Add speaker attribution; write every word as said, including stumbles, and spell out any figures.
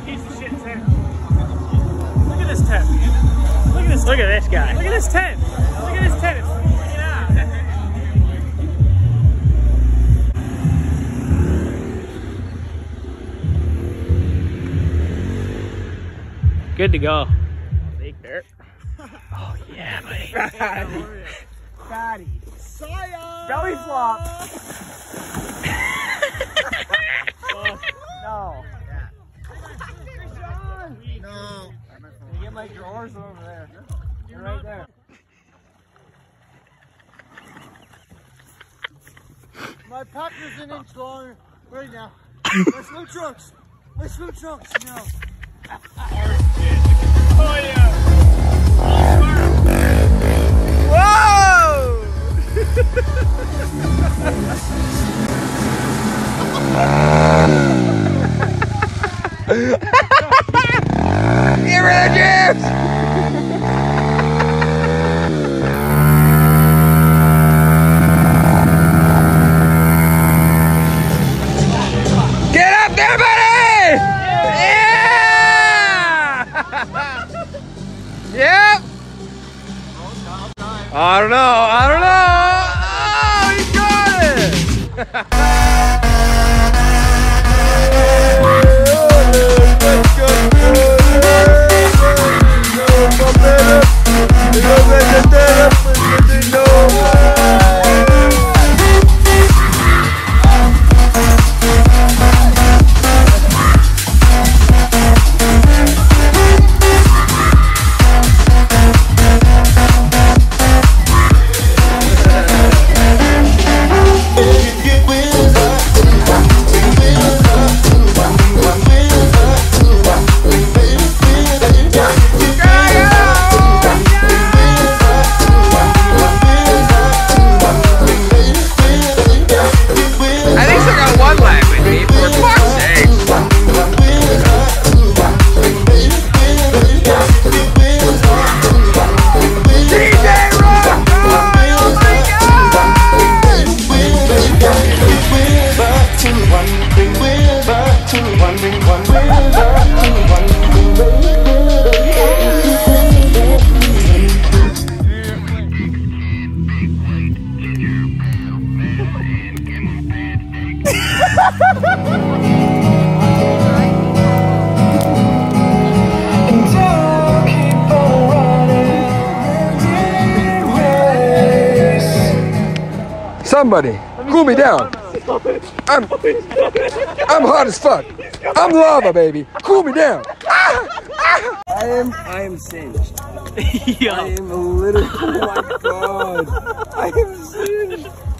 Speaker 1: piece of shit tent. Look at this tent. Look at this.
Speaker 2: Look at this guy.
Speaker 1: Look at this tent. Look at this tent. It's freaking out.
Speaker 2: Good to go. Big dirt. Oh yeah, buddy.
Speaker 1: Fatty. Fatty. Science. Belly flop. Oh, no. No. You get my drawers over there. They're right there. My pack is an inch long right now. My swim trunks. My swim trunks now. Oh yeah.
Speaker 2: Whoa! Give her the juice! Get up there, buddy! Yeah! Yep! I don't know, I don't know! Oh, he got it!
Speaker 3: Somebody, cool me down. I'm, I'm hot as fuck. I'm lava, baby. Cool me down. I am, I am singed.
Speaker 2: Yo.
Speaker 3: I am literally, oh my god. I am singed.